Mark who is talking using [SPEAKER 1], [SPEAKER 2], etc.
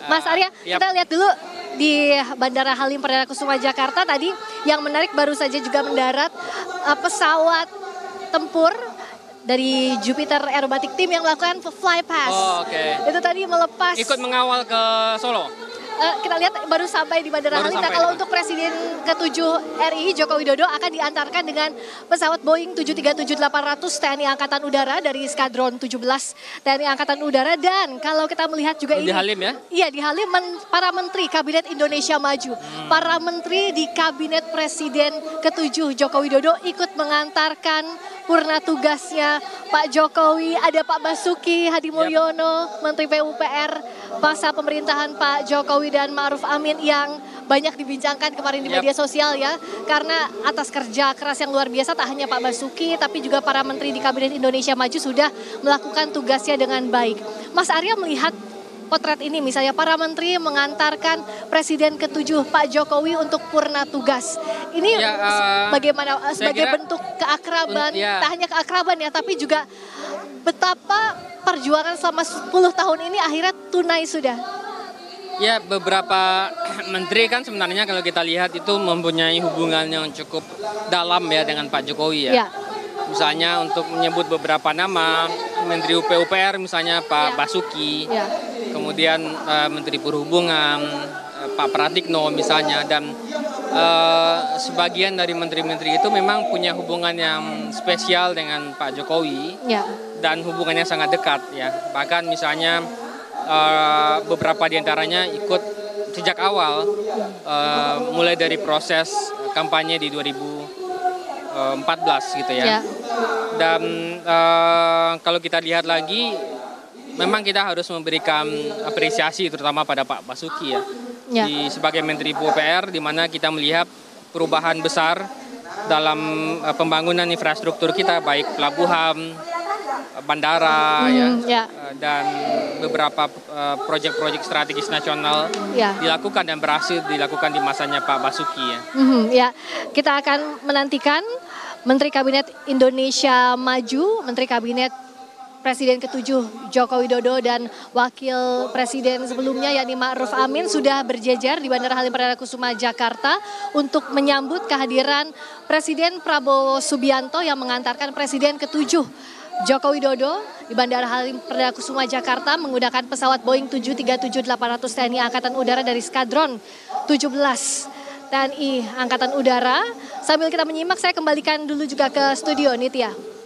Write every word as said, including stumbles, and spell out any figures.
[SPEAKER 1] Mas Arya,
[SPEAKER 2] yep.
[SPEAKER 1] kita lihat dulu di Bandara Halim Perdana Kusuma Jakarta tadi yang menarik baru saja juga mendarat uh, pesawat tempur dari Jupiter Aerobatic Team yang melakukan fly pass.
[SPEAKER 2] Oh, oke. Okay.
[SPEAKER 1] Itu tadi melepas.
[SPEAKER 2] Ikut mengawal ke Solo.
[SPEAKER 1] Uh, kita lihat baru sampai di Bandara Halim. Nah, kalau untuk Presiden ketujuh R I Joko Widodo akan diantarkan dengan pesawat Boeing tujuh tiga tujuh delapan ratus T N I Angkatan Udara dari Skadron tujuh belas T N I Angkatan Udara. Dan kalau kita melihat juga
[SPEAKER 2] di
[SPEAKER 1] ini.
[SPEAKER 2] Di Halim ya?
[SPEAKER 1] Iya, di Halim men, para menteri Kabinet Indonesia Maju. Hmm. Para menteri di Kabinet Presiden ketujuh Joko Widodo ikut mengantarkan purna tugasnya Pak Jokowi. Ada Pak Basuki Hadi Mulyono, yep. Menteri P U P R masa pemerintahan Pak Jokowi dan Ma'ruf Amin yang banyak dibincangkan kemarin di media sosial ya. Karena atas kerja keras yang luar biasa tak hanya Pak Basuki tapi juga para menteri di Kabinet Indonesia Maju sudah melakukan tugasnya dengan baik. Mas Arya melihat potret ini misalnya para menteri mengantarkan Presiden ketujuh Pak Jokowi untuk purna tugas. Ini
[SPEAKER 2] ya, uh,
[SPEAKER 1] bagaimana sebagai
[SPEAKER 2] kira,
[SPEAKER 1] bentuk keakraban,
[SPEAKER 2] ya.
[SPEAKER 1] tak hanya keakraban ya tapi juga betapa perjuangan selama sepuluh tahun ini akhirnya tunai sudah.
[SPEAKER 2] Ya, beberapa menteri kan sebenarnya kalau kita lihat itu mempunyai hubungan yang cukup dalam ya dengan Pak Jokowi ya. Ya. Misalnya untuk menyebut beberapa nama, Menteri U P U P R misalnya Pak ya. Basuki, ya. Kemudian uh, Menteri Perhubungan, uh, Pak Pratikno misalnya, dan uh, sebagian dari menteri-menteri itu memang punya hubungan yang spesial dengan Pak Jokowi ya. Dan hubungannya sangat dekat ya. Bahkan misalnya Uh, beberapa diantaranya ikut sejak awal, uh, mulai dari proses kampanye di dua ribu empat belas gitu ya. Ya. Dan uh, kalau kita lihat lagi, memang kita harus memberikan apresiasi terutama pada Pak Basuki ya. Ya. Di, sebagai Menteri P U P R, di mana kita melihat perubahan besar dalam uh, pembangunan infrastruktur kita, baik pelabuhan, bandara hmm, ya, ya dan beberapa uh, proyek-proyek strategis nasional ya. Dilakukan dan berhasil dilakukan di masanya Pak Basuki ya. Hmm,
[SPEAKER 1] ya, kita akan menantikan Menteri Kabinet Indonesia Maju, Menteri Kabinet Presiden ketujuh Joko Widodo dan Wakil Presiden sebelumnya yakni Ma'ruf Amin sudah berjejer di Bandara Halim Perdana Kusuma Jakarta untuk menyambut kehadiran Presiden Prabowo Subianto yang mengantarkan Presiden ketujuh Joko Widodo di Bandara Halim Perdana Kusuma Jakarta menggunakan pesawat Boeing tujuh tiga tujuh delapan ratus T N I Angkatan Udara dari Skadron tujuh belas T N I Angkatan Udara. Sambil kita menyimak, saya kembalikan dulu juga ke studio Nitya.